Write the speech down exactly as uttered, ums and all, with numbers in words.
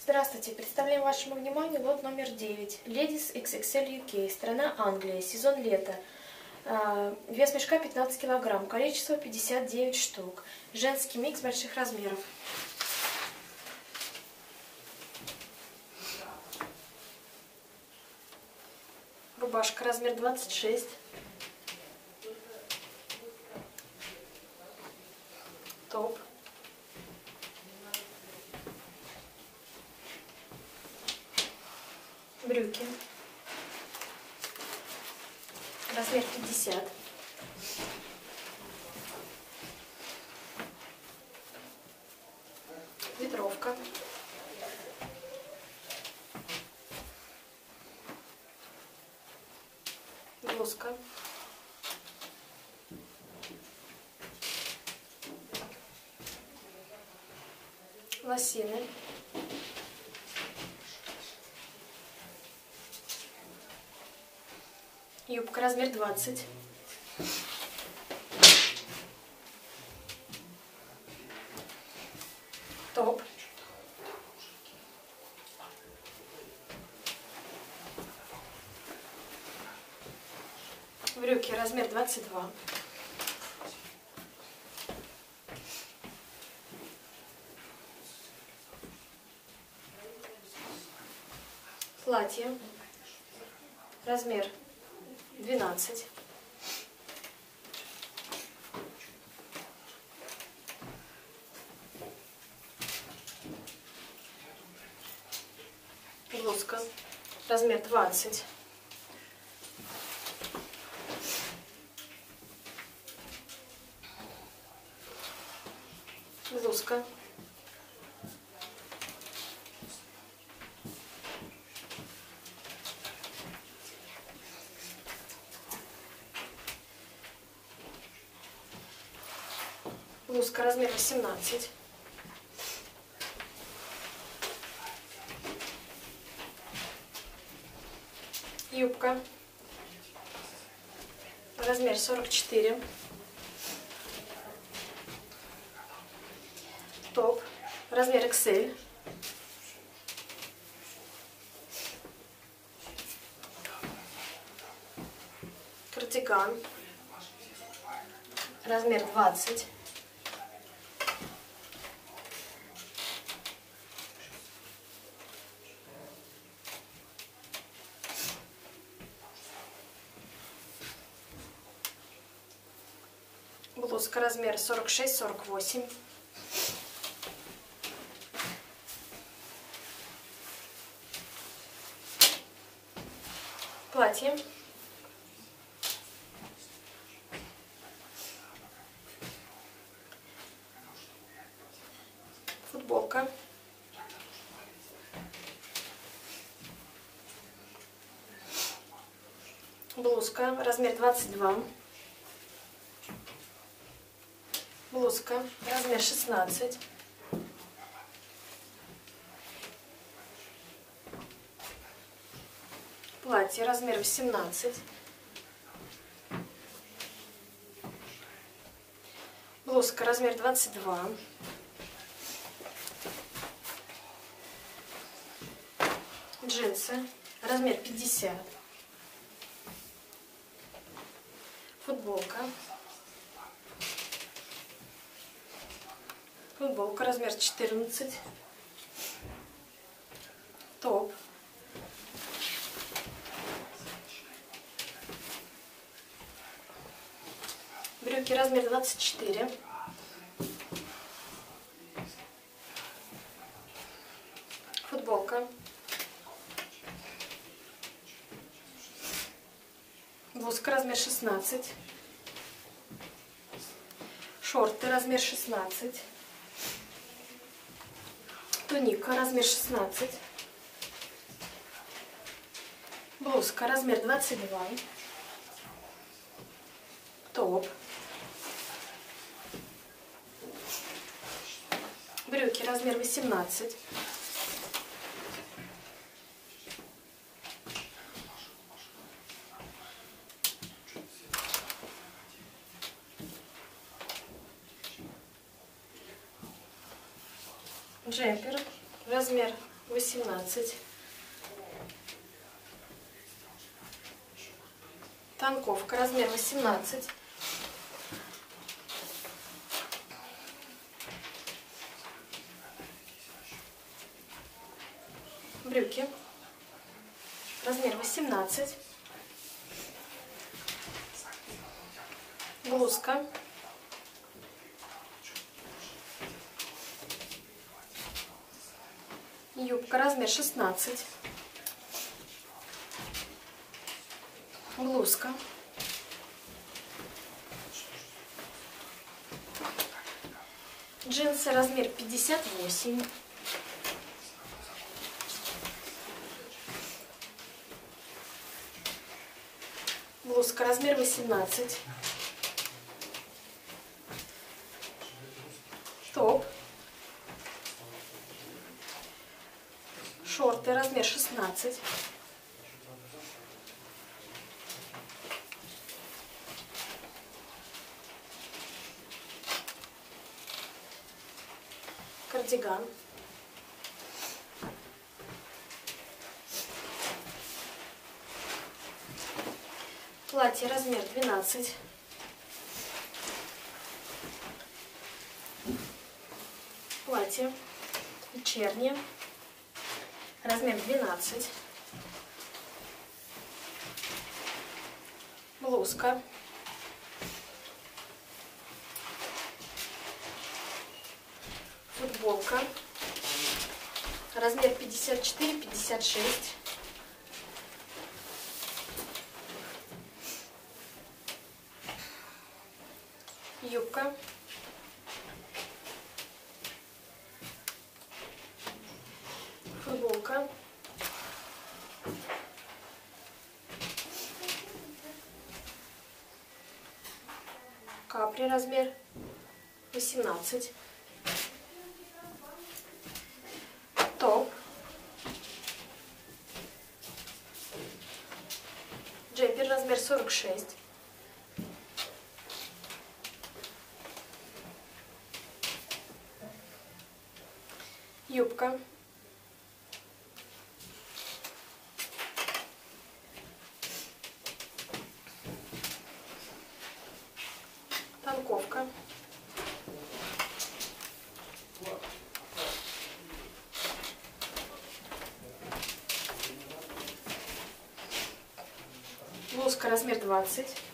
Здравствуйте! Представляем вашему вниманию лот номер девять. Ladies икс икс эль ю кей. Страна Англия. Сезон лета. Вес мешка пятнадцать килограмм. Количество пятьдесят девять штук. Женский микс больших размеров. Рубашка размер двадцать шесть. Топ. Брюки. Размер пятьдесят. Ветровка. Блузка. Лосины. Юбка размер двадцать. Топ. Брюки размер двадцать два. Платье размер двенадцать. Блузка размер двадцать. Блузка. Блузка размер восемнадцать. Юбка размер сорок четыре. Топ размер икс эль. Кардиган размер двадцать. Блузка размер сорок шесть сорок восемь. Платье. Футболка. Блузка размер двадцать два. Блузка размер шестнадцать. Платье размер восемнадцать. Блузка размер двадцать два. Джинсы размер пятьдесят. Футболка. Футболка размер четырнадцать. Топ. Брюки размер двадцать четыре. Футболка. Блузка размер шестнадцать. Шорты размер шестнадцать. Туника размер шестнадцать. Блузка размер двадцать два. Топ. Брюки размер восемнадцать. Джемпер размер восемнадцать. Танковка, размер восемнадцать. Брюки, размер восемнадцать. Блузка. Юбка, размер шестнадцать. Блузка. Джинсы, размер пятьдесят восемь. Блузка, размер восемнадцать. Топ. Шорты, размер шестнадцать. Кардиган. Платье, размер двенадцать. Платье вечернее, размер двенадцать. Блузка. Футболка, размер пятьдесят четыре — пятьдесят шесть. Юбка. Футболка. Капри, размер восемнадцать. Топ. Джемпер, размер сорок шесть. Юбка. Танковка. Блузка, размер двадцать.